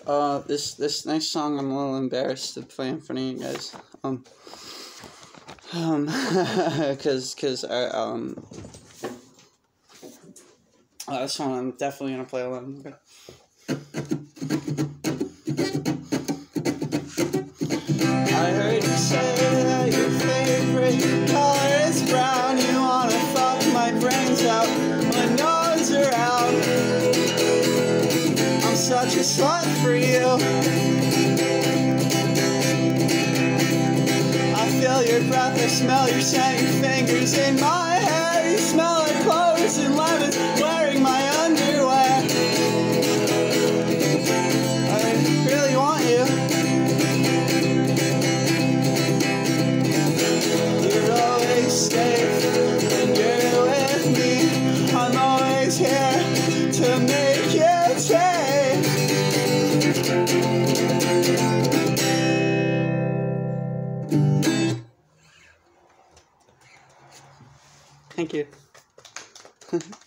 This next song I'm a little embarrassed to play in front of you guys. Cause this one I'm definitely gonna play alone. Okay. I heard you say that your favorite color is brown. You wanna fuck my brains out when no's around. I'm such a slut for you. I feel your breath, I smell your scent, your fingers in my hair. You smell like cloves and lemons, wearing my underwear. I really want you. You're always safe when you're with me. I'm always here to make you take. Thank you.